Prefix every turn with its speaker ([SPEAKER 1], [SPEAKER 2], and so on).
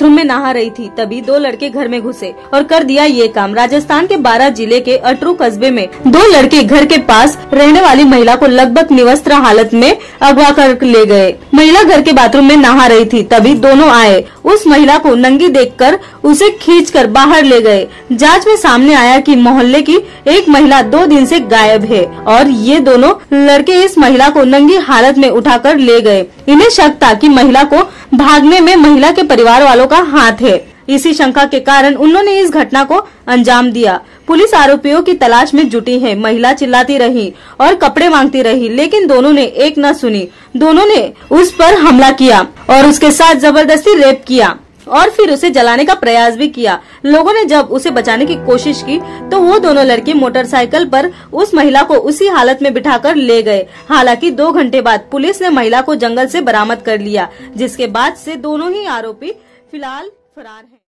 [SPEAKER 1] Bathroom में नहा रही थी, तभी दो लड़के घर में घुसे और कर दिया ये काम। राजस्थान के 12 जिले के अटरू कस्बे में दो लड़के घर के पास रहने वाली महिला को लगभग निवस्त्र हालत में अगवा कर ले गए। महिला घर के बाथरूम में नहा रही थी, तभी दोनों आए। उस महिला को नंगी देखकर उसे खींचकर बाहर ले गए। जांच में सामने आया कि मोहल्ले की एक महिला 2 दिन से गायब है और ये दोनों लड़के इस महिला को नंगी हालत में उठाकर ले गए। इन्हें शक था कि महिला को भागने में महिला के परिवार वालों का हाथ है। इसी शंका के कारण उन्होंने इस घटना को अंजाम दिया। पुलिस आरोपियों की तलाश में जुटी है। महिला चिल्लाती रही और कपड़े मांगती रही, लेकिन दोनों ने एक न सुनी। दोनों ने उस पर हमला किया और उसके साथ जबरदस्ती रेप किया और फिर उसे जलाने का प्रयास भी किया। लोगों ने जब उसे बचाने की कोशिश की तो वो दोनों लड़के मोटरसाइकिल पर उस महिला को उसी हालत में बिठाकर ले गए। हालांकि 2 घंटे बाद पुलिस ने महिला को जंगल से बरामद कर लिया, जिसके बाद से दोनों ही आरोपी फिलहाल फरार हैं।